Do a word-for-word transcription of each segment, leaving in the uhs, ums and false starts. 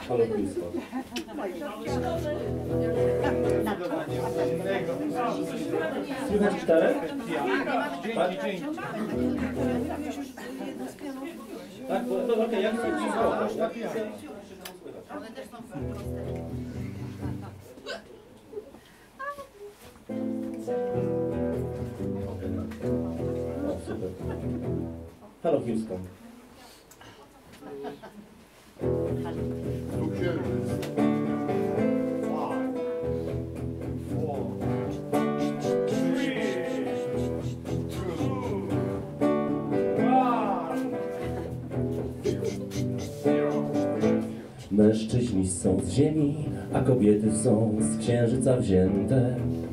Halo Houston. Słychać gitarę? Tak? Tak, bo dobra, okej, jak chcę ci zrobić? One też są proste. O, super. Halo Houston. Mężczyźni są z ziemi, a kobiety są z księżyca wzięte.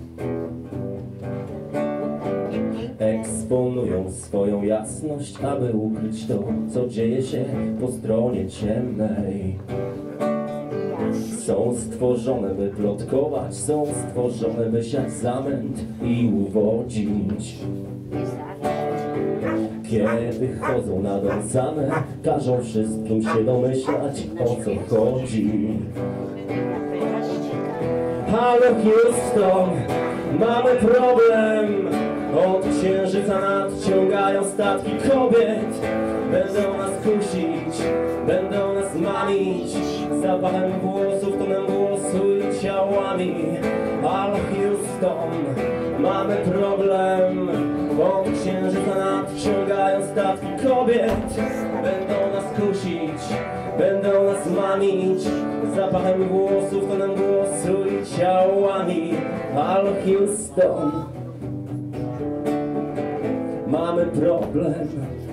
Eksponują swoją jasność, aby ukryć to, co dzieje się po stronie ciemnej. Są stworzone, by plotkować, są stworzone, by siać zamęt i uwodzić. Kiedy chodzą na dom same, każą wszystkim się domyślać, o co chodzi. Halo Houston, mamy problem. Od księżyca nadciągają statki kobiet. Będą nas kusić, będą nas mamić zapachem włosów, tonem głosu i ciałami. Halo Houston, mamy problem. Od księżyca nadciągają statki kobiet. Będą nas kusić, będą nas mamić zapachem włosów, tonem głosu i ciałami. Halo Houston, mamy problem.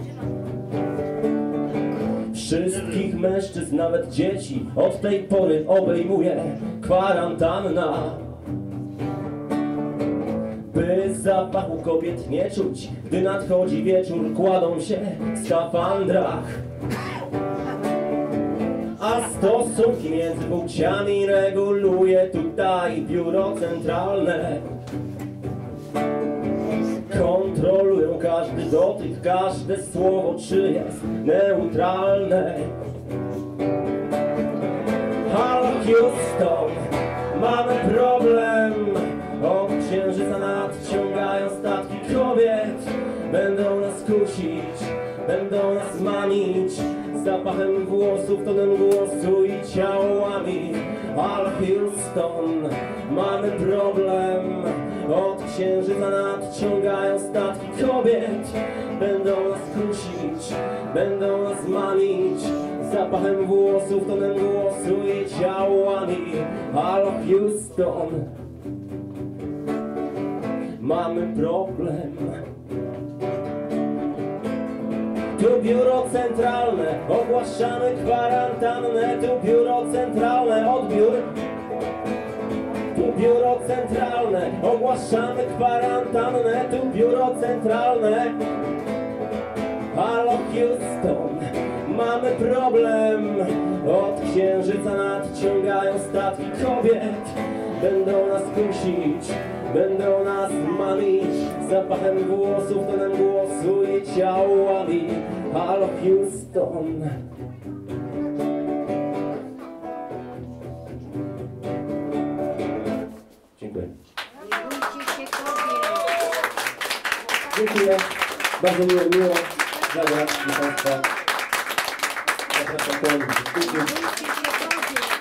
Wszystkich mężczyzn, nawet dzieci od tej pory obejmuje kwarantanna. By zapachu kobiet nie czuć, gdy nadchodzi wieczór, kładą się w skafandrach. A stosunki między płciami reguluje tutaj biuro centralne. Kontrolują każdy dotyk, każde słowo, czy jest neutralne. Halo Houston, mamy problem. Od księżyca nadciągają statki kobiet. Będą nas kusić, będą nas mamić zapachem włosów, tonem głosu i ciałami. Halo Houston, mamy problem. Od księżyca nadciągają statki kobiet. Będą nas kusić, będą nas mamić zapachem włosów, tonem głosu i ciałami. Halo Houston, mamy problem. Tu biuro centralne, ogłaszamy kwarantannę. Tu biuro centralne, odbiór. Tu biuro centralne, ogłaszamy kwarantannę. Tu biuro centralne. Halo Houston, mamy problem. Od księżyca nadciągają statki kobiet. Będą nas kusić, będą nas mamić zapachem włosów, tonem głosu i ciałami. Halo Houston, dziękuję. Dziękuję. Bardzo miło, miło zagrać dla Państwa. Zapraszam do dyskusji.